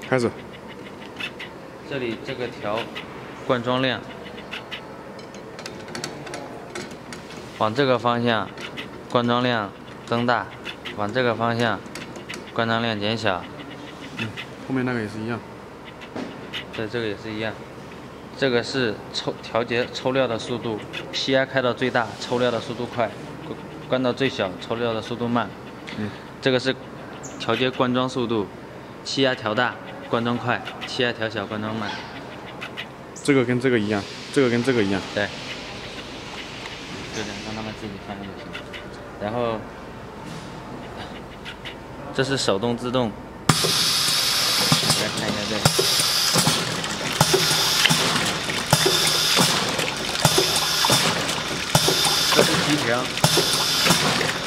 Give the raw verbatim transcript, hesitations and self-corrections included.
开始。 这里这个调灌装量，往这个方向灌装量增大，往这个方向灌装量减小。 嗯，后面那个也是一样。 对，这个也是一样。这个是抽调节抽料的速度，气压开到最大，抽料的速度快；关到最小，抽料的速度慢。 嗯， 这个是调节灌装速度，气压调大，灌装快；气压调小，灌装慢。 这个跟这个一样，这个跟这个一样。 对，就这样，让他们自己翻就行。然后这是手动自动，来看一下这里。这是提条，